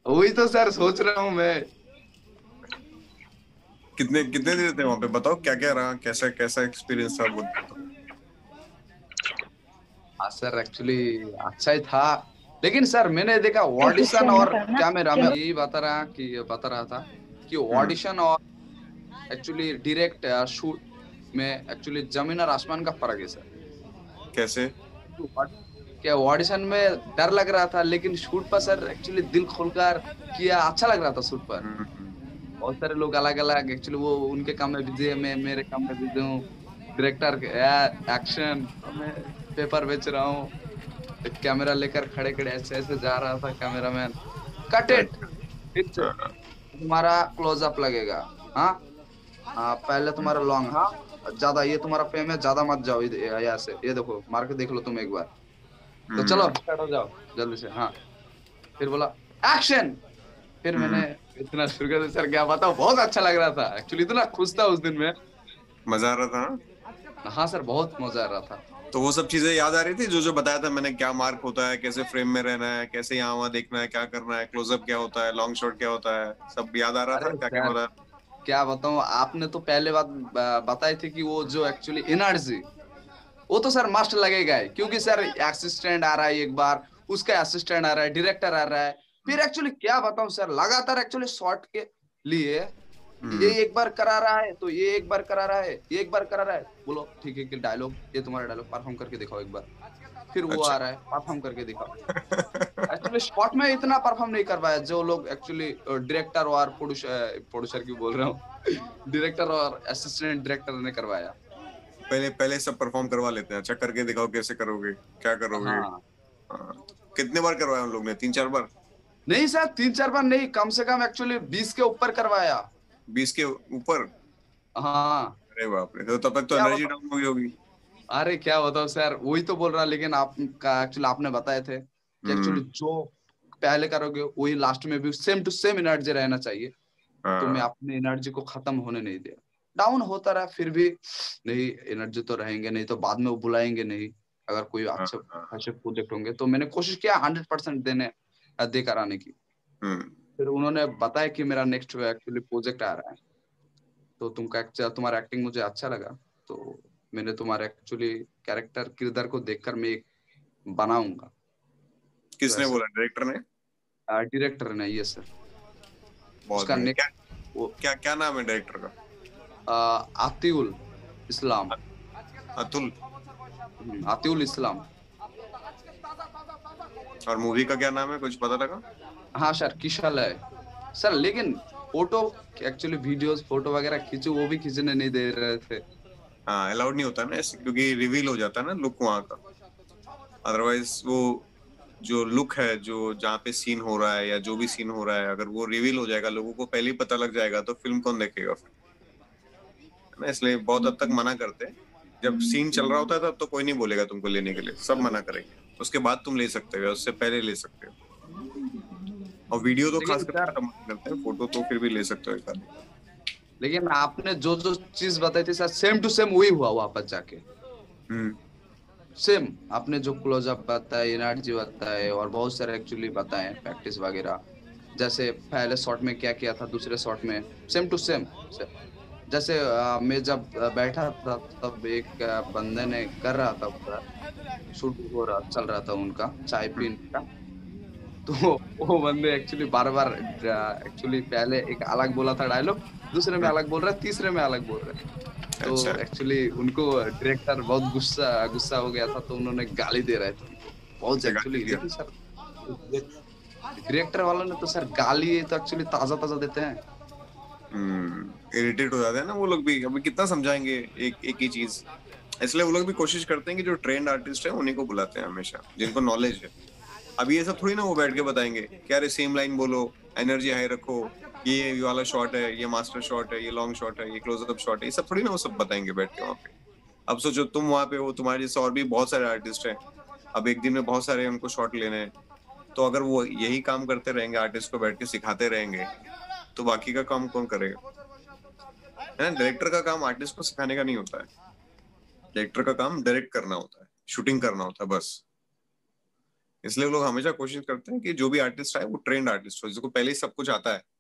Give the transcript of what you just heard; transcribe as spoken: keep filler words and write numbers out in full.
वही तो सर सोच रहा हूँ मैं। कितने कितने दिन थे वहां पे, बताओ क्या क्या रहा, कैसा कैसा एक्सपीरियंस था वो तो। हाँ सर एक्चुअली अच्छा ही था। लेकिन सर मैंने देखा किससे ऑडिशन हमने और करना कैमरा में क्या? यही बता रहा कि बता रहा था कि हम्म। ऑडिशन और एक्चुअली डायरेक्ट शूट में एक्चुअली जमीन और आसमान का फर्क है सर। कैसे? तो क्या ऑडिशन में डर लग रहा था, लेकिन शूट पर सर एक्चुअली दिल खोलकर किया, अच्छा लग रहा था शूट पर। हम्म। बहुत सारे लोग अलग अलग एक्चुअली वो उनके काम में बिजी है, मैं मेरे काम में बिजी हूँ। डायरेक्टर एक्शन, मैं पेपर बेच रहा हूँ। एक कैमरा लेकर खड़े खड़े ऐसे ऐसे जा रहा था कैमरामैन। कट इट, अच्छा। फिर से हाँ। तुम्हारा क्लोजअप लगेगा। हाँ हाँ, पहले तुम्हारा लॉन्ग, हाँ ज्यादा, ये तुम्हारा फेम है, ज्यादा मत जाओ इध- यहाँ से, ये देखो मार के देख लो तुम एक बार। तो चलो हम्म। स्टार्ट हो जाओ जल्दी से। हाँ, फिर बोला एक्शन। फिर मैंने हम्म। इतना शुरू कर दिया सर, क्या बताओ बहुत अच्छा लग रहा था एक्चुअली, इतना खुश था उस दिन में। मजा आ रहा था ना? हाँ सर बहुत मजा आ रहा था। तो वो सब चीजें याद आ रही थी जो जो बताया था मैंने, क्या मार्क होता है, कैसे फ्रेम में रहना है, कैसे यहाँ वहां देखना है, क्या करना है, क्लोजअप क्या होता है, लॉन्ग शॉट क्या होता है, सब याद आ रहा था अरे क्या क्या सर होता क्या बताऊं, आपने तो पहले बात ब- बताई थी कि वो जो एक्चुअली एनर्जी, वो तो सर मस्ट लगेगा ही, क्योंकि सर असिस्टेंट आ रहा है एक बार, उसका असिस्टेंट आ रहा है, डायरेक्टर आ रहा है। है? फिर एक्चुअली क्या बताऊं सर, लगातार एक्चुअली शॉट के लिए ये हम्म। एक बार करा रहा है, तो ये एक बार करा रहा है, ये एक बार करा रहा है, बोलो ठीक है कि डायलॉग, ये तुम्हारा डायलॉग परफॉर्म करके दिखाओ एक बार। फिर वो अच्छा। आ रहा है, परफॉर्म करके दिखाओ। एक्चुअली शॉर्ट में इतना परफॉर्म नहीं कर पाया जो लोग एक्चुअली डायरेक्टर और प्रोड्यूसर, प्रोड्यूसर क्यों बोल रहा हूँ, डायरेक्टर और असिस्टेंट डायरेक्टर ने करवाया। पहले पहले सब परफॉर्म करवा लेते हैं, अच्छा करके दिखाओ कैसे करोगे, क्या करोगे। हाँ हाँ। कितने बार करवाया उन लोग ने, तीन चार बार? नहीं सर, तीन चार बार नहीं, कम से कम एक्चुअली बीस के ऊपर करवाया। बीस के ऊपर? हाँ। अरे बाप रे, तो तब तक तो क्या एनर्जी बताओ, डाउन हो गई होगी। अरे क्या बताओ सर, वही तो बोल रहा, लेकिन आपका एक्चुअली आपने बताए थे कि हम्म। एक्चुअली जो पहले करोगे वही लास्ट में भी सेम टू सेम एनर्जी रहना चाहिए। तो मैं हाँ। अपनी एनर्जी को खत्म होने नहीं दिया। डाउन होता रहा फिर भी, नहीं एनर्जी तो रहेंगे, नहीं तो बाद में वो बुलाएंगे नहीं। अगर कोई हाँ। अच्छे हाँ। अच्छे प्रोजेक्ट होंगे तो मैंने कोशिश किया हंड्रेड परसेंट देने, देकर आने की। हम्म। फिर उन्होंने बताया कि मेरा नेक्स्ट एक्चुअली प्रोजेक्ट आ रहा है, तो तुमका actually- तुम्हारा एक्टिंग मुझे अच्छा लगा, तो मैंने तुम्हारे एक्चुअली कैरेक्टर किरदार को देखकर मैं एक बनाऊंगा। तो किसने ऐसे बोला, डायरेक्टर ने? डायरेक्टर ने, ये सर, बहुत उसका बढ़िया। क्या नेक्स्ट वो क्या क्या नाम है डायरेक्टर का? आ, आतिउल इस्लाम। अतुल। हम्म, आतिउल इस्लाम। और मूवी का क्या नाम है, कुछ पता लगा? हाँ सर किशल है सर, लेकिन फोटो एक्चुअली वीडियोस फोटो वगैरह खींचो, वो भी खींचने नहीं दे रहे थे। हाँ, अलाउड नहीं होता ना ऐसे, क्योंकि रिवील हो जाता है ना लुक वहाँ का। अदरवाइज वो जो लुक है, जो जहाँ पे सीन हो रहा है या जो भी सीन हो रहा है, अगर वो रिवील हो जाएगा, लोगों को पहले ही पता लग जाएगा, तो फिल्म कौन देखेगा फिर? है ना, इसलिए बहुत हद तक मना करते हैं। जब सीन चल रहा होता है तब तो कोई नहीं बोलेगा तुमको लेने के लिए, सब मना करेंगे। उसके बाद तुम ले सकते हो, उससे पहले ले सकते हो। और वीडियो तो खास लेकिन करके सर, सब मना करते हैं, फोटो तो फिर भी ले सकते हो एक आधी। लेकिन आपने जो जो चीज बताई थी सर, सेम टू सेम वही हुआ वापस जाके। हम्म। सेम आपने जो क्लोजअप बताए, एनर्जी बताए, और बहुत सारे एक्चुअली बताए प्रैक्टिस वगैरह, जैसे पहले शॉट में क्या किया था, दूसरे शॉट में सेम टू सेम। जैसे अ, मैं जब अ, बैठा था तब एक अ, बंदे ने कर रहा था पूरा, शूट हो रहा चल रहा था उनका चाय हम्म। पीने का। तो वो बंदे एक्चुअली बार बार एक्चुअली पहले एक अलग बोला था डायलॉग, दूसरे में हम्म। अलग बोल रहा है, तीसरे में अलग बोल रहा है। तो अच्छा। एक्चुअली उनको डायरेक्टर बहुत गुस्सा गुस्सा हो गया था, तो उन्होंने गाली दे रहे थे उनको बहुत क्या गाली एक्चुअली। दिया? लेकिन सर डायरेक्टर वालों ने तो सर गाली तो एक्चुअली ताजा ताजा देते हैं। हम्म। इरिटेट हो जाते हैं ना वो लोग भी, अभी कितना समझाएंगे एक एक ही चीज। इसलिए वो लोग भी कोशिश करते हैं कि जो ट्रेंड आर्टिस्ट है उन्हीं को बुलाते हैं हमेशा, जिनको नॉलेज है। अभी ये सब थोड़ी ना वो बैठ के बताएंगे कि अरे सेम लाइन बोलो, एनर्जी हाई रखो, ये ये वाला शॉट है, ये मास्टर शॉट है, ये लॉन्ग शॉट है, ये क्लोजअप शॉट है, ये सब थोड़ी ना वो सब बताएंगे बैठ के वहां पे। अब सोचो तुम वहां पे हो, तुम्हारे जैसे और भी बहुत सारे आर्टिस्ट हैं। अब एक दिन में बहुत सारे उनको शॉट लेने हैं। तो अगर वो यही काम करते रहेंगे, आर्टिस्ट को बैठ के सिखाते रहेंगे, तो बाकी का काम कौन करेगा? है ना, डायरेक्टर का काम आर्टिस्ट को सिखाने का नहीं होता है। डायरेक्टर का काम डायरेक्ट करना होता है, शूटिंग करना होता है बस। इसलिए वो लोग हमेशा कोशिश करते हैं कि जो भी आर्टिस्ट आए वो ट्रेंड आर्टिस्ट हो, जिसको पहले ही सब कुछ आता है,